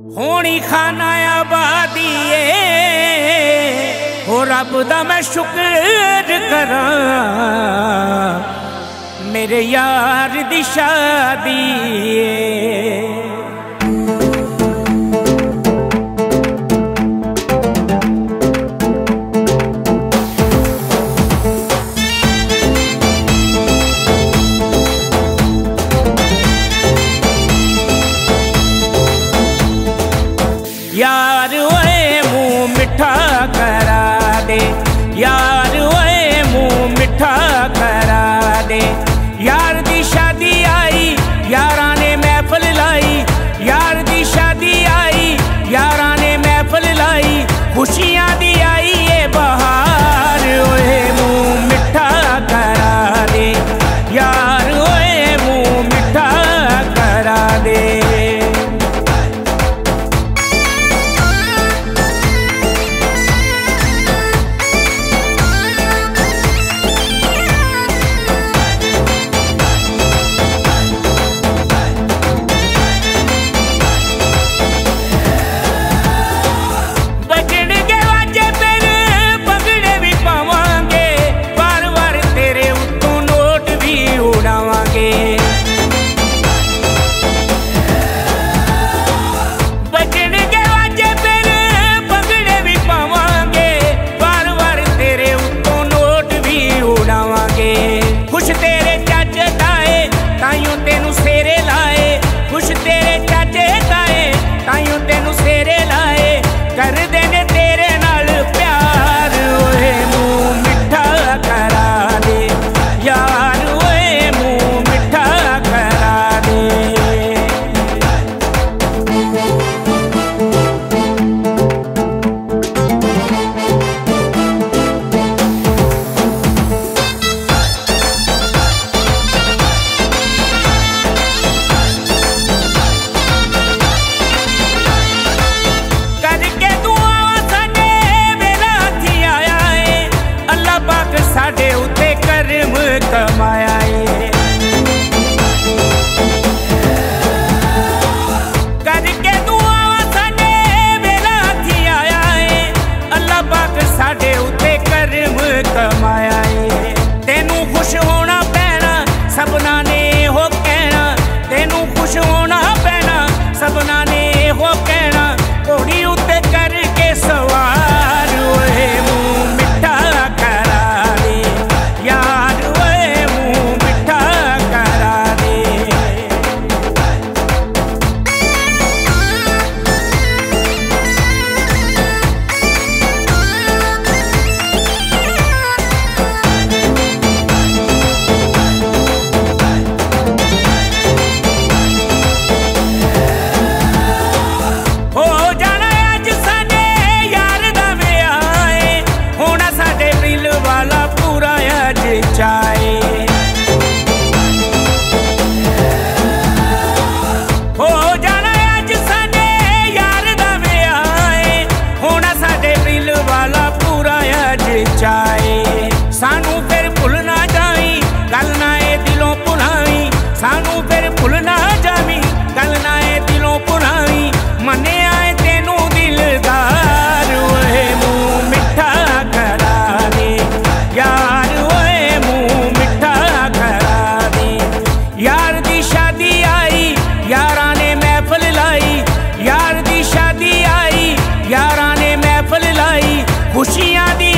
होनी खाना आबादी हो रब दा मैं शुक्र करा मेरे यार दी शादी यार ओए मुँह मिठा करा दे, यार ओए मुँह मिठा करा दे। यार दी शादी आई यारा ने महफिल लाई, यार दी शादी आई यारा ने महफिल लाई। खुशियाँ दी आई ये बहार, ओए मुँह मिठा करा दे, यार ओए मुँह मिठा करा दे। खुश तेरे चाचे ताए ताइयों तेनू सेरे लाए, खुश तेरे चाचे ताए ताइयों तेनू सेरे लाए। कर देने तेरे नाल प्यार, ओए मुँह मिठा करा दे, यार ओए मुँह मिठा करा दे। साडे उत्ते कर्म कमाया है, करके दुआ साडे वेला थी आया है। अल्लाह पाक साडे उत्ते कर्म कमाया है। तेनू खुश होना पैना सबना ने हो कहना, तेनू खुश होना पैना सबना ने हो कहना। घोड़ी उत्ते करके सवार, ओए मुँह मिठा करा दे, यार ओए मुँह मिठा करा दे। हो जाना अज साडे यार दा विआह है, होना साडे दिल वाला पूरा अज चाहे। हो जाना अज साडे यार दा विआह है, होना साडे दिल वाला पूरा अज चाहे। सानू फिर भुल ना जावी गल ना ए दिलों भुलावी, सानू फिर भुल ना जावी गल ना ए दिलों भुलावी। मने आए तेनू दिलदार, ओए मुँह मिठा करा दे, यार ओए मुँह मिठा करा दे। यार दी शादी आई यारा ने महफिल लाई, यार दी शादी आई यारा ने महफिल लाई। खुशियाँ दी